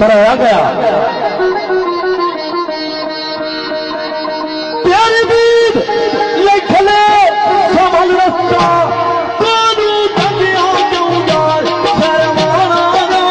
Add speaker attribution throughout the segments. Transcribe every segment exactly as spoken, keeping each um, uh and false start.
Speaker 1: कराया गया। प्यारे वीर लिखले समल रस्ता कानू दंदिया क्यों यार शर्माना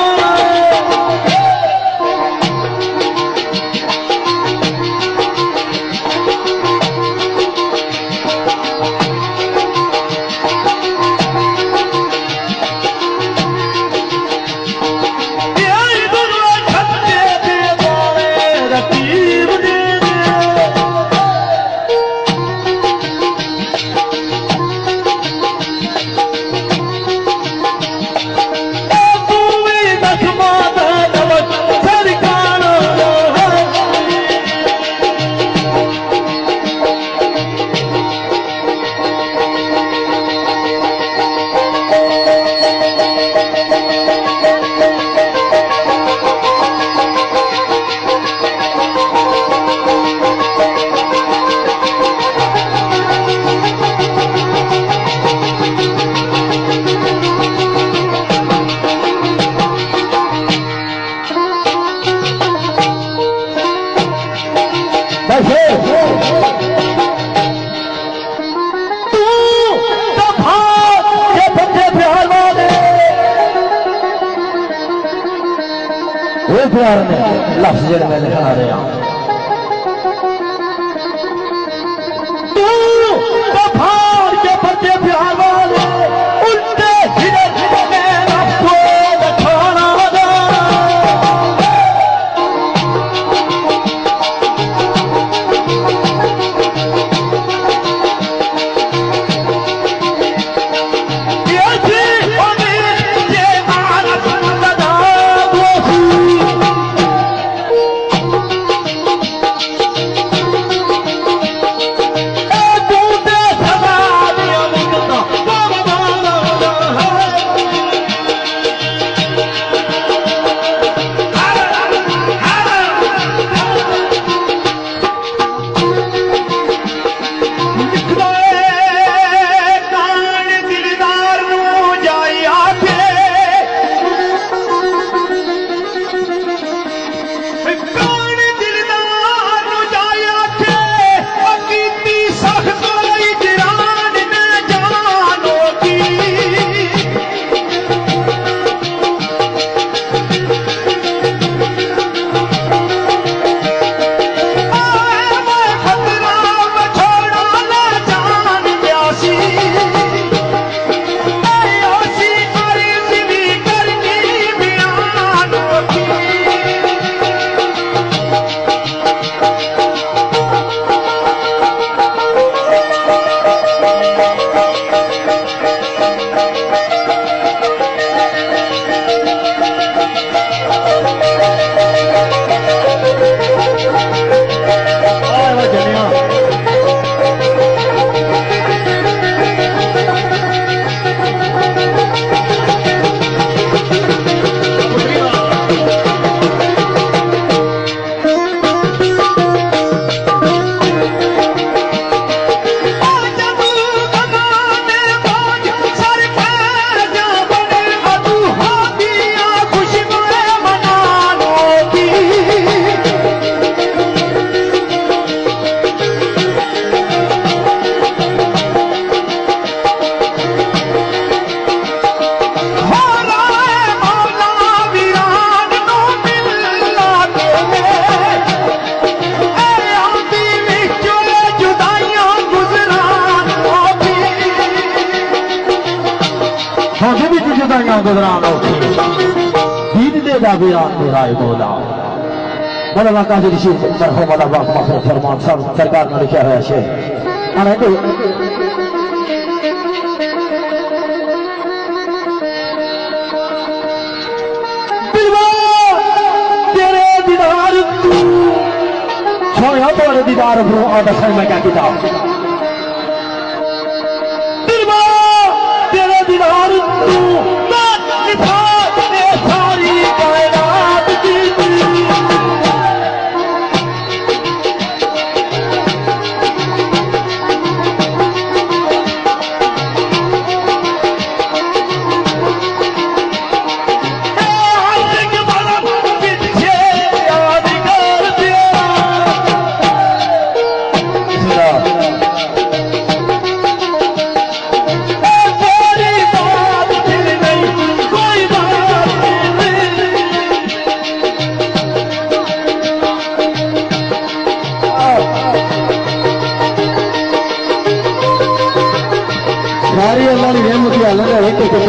Speaker 1: प्यार में लफ्ज़ जेड़ में लिखा रहे हैं तू बफार के बच्चे प्यार वाले उल्टे धीरे धीरे में आपको दिखाना गुजरान दीन दे दा वीरान तेरा मौला मौलाना काजी रशीद मरहूम अल्लाह पाक मग़फ़िरत फरमान सब सरकार ने लिखा है शेर अरे तो दिलवा तेरे दीदार तू छोया तेरे दीदार ब्रो और दस में क्या किताब दिलवा तेरे दीदार तू सारी कायनात की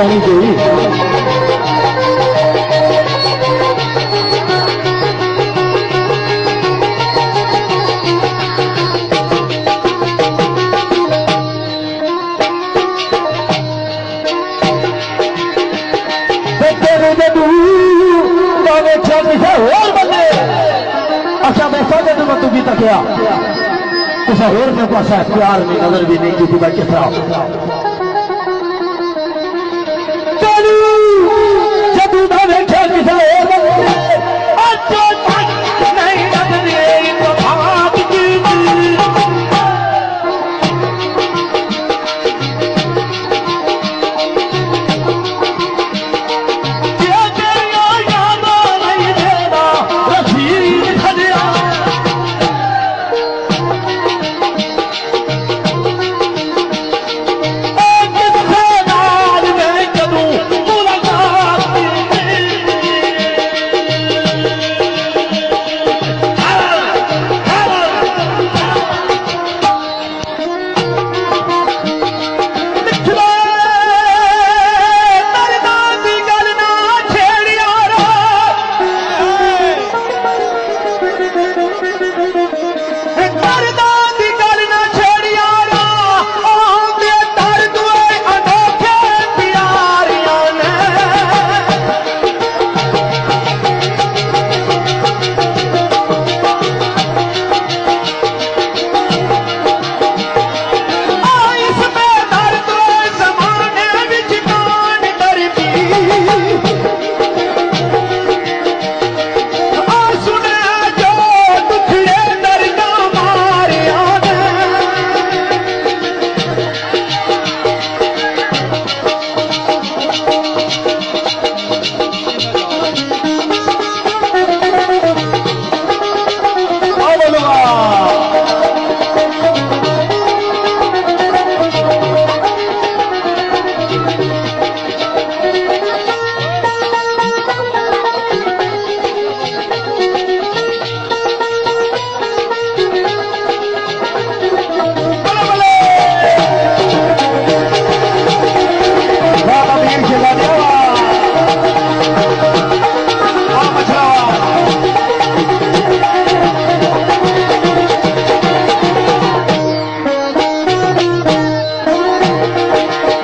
Speaker 1: रानी जोई और बंदे अच्छा मैं सोचे तुम तू भी तकिया किसी होर ने को प्यार में नजर भी नहीं की थी भाई किस तरह